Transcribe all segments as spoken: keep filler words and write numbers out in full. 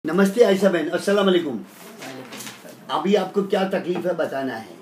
नमस्ते आयशा बहन, अस्सलाम वालेकुम। अभी आपको क्या तकलीफ है बताना है।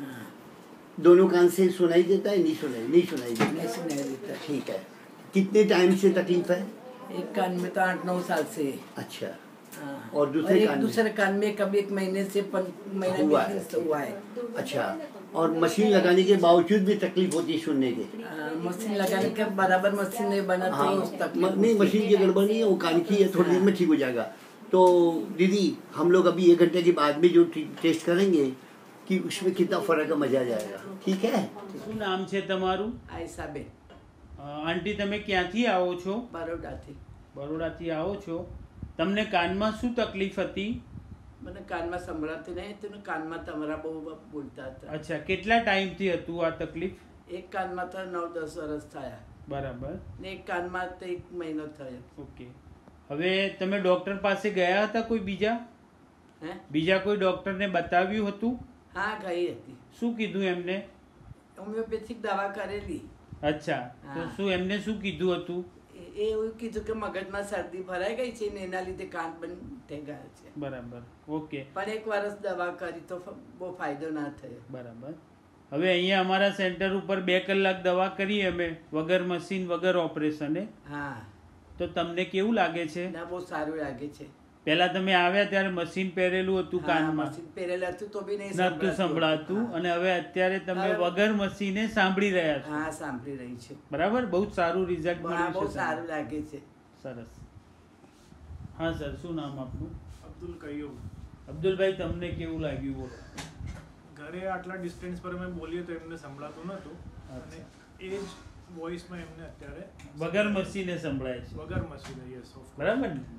दोनों कान से सुनाई देता है? नहीं सुनाई नहीं सुनाई देता नहीं सुनाई देता। ठीक है। कितने टाइम से तकलीफ है? एक कान में तो आठ नौ साल से। अच्छा। हाँ। और दूसरे एक कान में? दूसरे कान में कभी एक महीने से पन, महीना हुआ है। से हुआ है। अच्छा। और मशीन लगाने के बावजूद भी तकलीफ होती है सुनने के? आ, मशीन लगाने के बराबर मशीन नहीं बना हाँ, तो तकलीफ नहीं मशीन की गड़बड़ नहीं है, वो कान की है, थोड़ी देर में ठीक हो जाएगा। तो दीदी हम लोग अभी एक घंटे के बाद में जो टेस्ट करेंगे कि उसमें कितना फर्क है, मजा आ जाएगा। ठीक है। શું નામ છે તમારું? आयशा बेन અ, આંટી તમે ક્યાંથી આવો છો? बड़ौदा थी। બરોડાથી આવો છો। તમને કાનમાં શું તકલીફ હતી? મને કાનમાં સંભળાતું નહીં હતું ને કાનમાં તમારા બહુ બોલતા હતા। અચ્છા, કેટલા ટાઈમથી હતું આ તકલીફ? એક કાનમાં તો નવ દસ વર્ષ થયા બરાબર, ને એક કાનમાં તો એક મહિનો થયો। ઓકે। હવે તમે ડોક્ટર પાસે ગયા હતા કોઈ બીજા? હે બીજા કોઈ ડોક્ટરને બતાવ્યું હતું? હા ગઈ હતી। શું કીધું એમને? હોમિયોપેથિક દવા કરેલી। અચ્છા, તો હા। શું એમને શું કીધું હતું? એ- એ એવું કીધું કે મગજમાં શરદી ભરાઈ ગઈ છે ને એના લીધે કાન બંધ થઈ ગયા છે। બરાબર, ઓકે, પણ એક વર્ષ દવા કરી તો ફ- બહુ ફાયદો ના થયો। બરાબર। હવે અહીંયા અમારા સેન્ટર ઉપર બે કલાક દવા કરી અમે, વગર મશીન વગર ઓપરેશને। હા તો તમને કેવું લાગે છે? ના બહુ સારું લાગે છે। પહેલા તમે આવ્યા ત્યારે મશીન પહેરેલું હતું હા, કાનમાં, મશીન પહેરેલું હતું તો બી નહીં નતું સંભળાતું, હા। અને હવે અત્યારે તમે હવે- વગર મશીને સાંભળી રહ્યા છો, હા સાંભળી રહી છે। બરાબર? બહુ જ સારું રિઝલ્ટ હા મળ્યું બહુ છે સારું તમને। લાગે છે। સરસ। હા સર, શું નામ આપનું? અબ્દુલ કયુબ। અબ્દુલભાઈ, તમને કેવું લાગ્યું બોલો? ઘરે આટલા ડિસ્ટન્સ પર અમે બોલીએ તો એમને સંભળાતું નહોતું અને એ જ વોઇસમાં એમને અત્યારે વગર મશીને સંભળાય છે, વગર મશીન યસ બરાબર ને?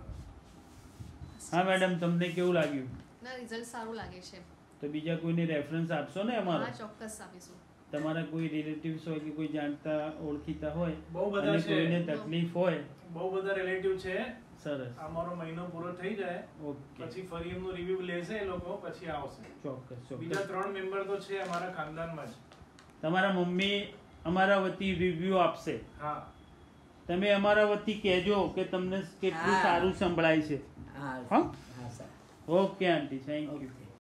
હા મેડમ, તમને કેવું લાગ્યું? ના, રિઝલ્ટ સારું લાગે છે। તો બીજા કોઈને રેફરન્સ આપશો ને અમારો? હા ચોક્કસ આપીશું। તમારા કોઈ રિલેટિવ્સ હોય કે કોઈ જાણતા ઓળખીતા હોય બહુ બધા અને છે। કોઈને તકલીફ હોય? બહુ બધા રિલેટિવ છે। સરસ, અમારો મહિનો પૂરો થઈ જાય ઓકે, પછી ફરી એમનું રિવ્યુ લેશે એ લોકો, પછી આવશે। ચોક્કસ બીજા ચોક્કસ। ત્રણ મેમ્બર તો છે અમારા ખાનદાનમાં જ। તમારા મમ્મી અમારા વતી રિવ્યુ આપશે, હા તમે અમારા વતી કહેજો કે તમને કેટલું હા। સારું સંભળાય છે। હા હા? હા sir. Okay aunty, thank you.